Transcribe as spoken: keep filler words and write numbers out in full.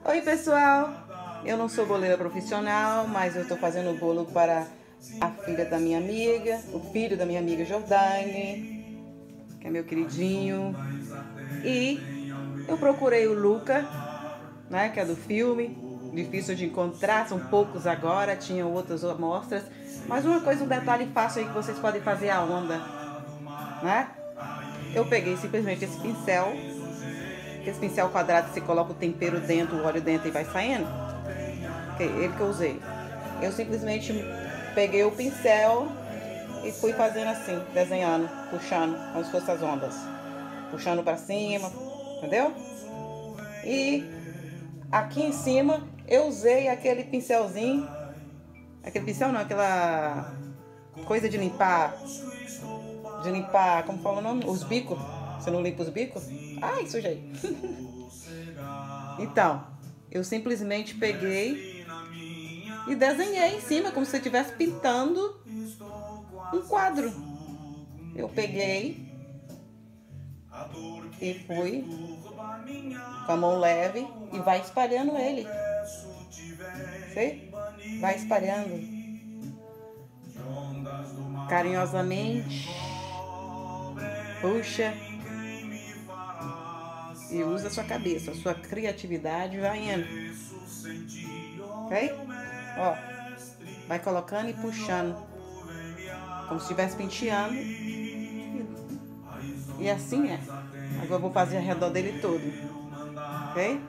Oi, pessoal! Eu não sou boleira profissional, mas eu estou fazendo o bolo para a filha da minha amiga, o filho da minha amiga Jordane, que é meu queridinho. E eu procurei o Luca, né, que é do filme, difícil de encontrar, são poucos agora, tinham outras amostras. Mas uma coisa, um detalhe fácil aí que vocês podem fazer a onda, né? Eu peguei simplesmente esse pincel, esse pincel quadrado que você coloca o tempero dentro, o óleo dentro e vai saindo. Que ele que eu usei. Eu simplesmente peguei o pincel e fui fazendo assim, desenhando, puxando, como se fossem as ondas. Puxando pra cima, entendeu? E aqui em cima eu usei aquele pincelzinho, aquele pincel não, aquela coisa de limpar, de limpar, como fala o nome? Os bicos. Você não limpa os bicos? Ai, sujei. Então, eu simplesmente peguei e desenhei em cima, como se você estivesse pintando um quadro. Eu peguei e fui com a mão leve e vai espalhando ele. Sei? Vai espalhando carinhosamente. Puxa e usa a sua cabeça, a sua criatividade vai indo. Ok? Ó, vai colocando e puxando, como se estivesse penteando. E assim é. Agora eu vou fazer ao redor dele todo. Ok?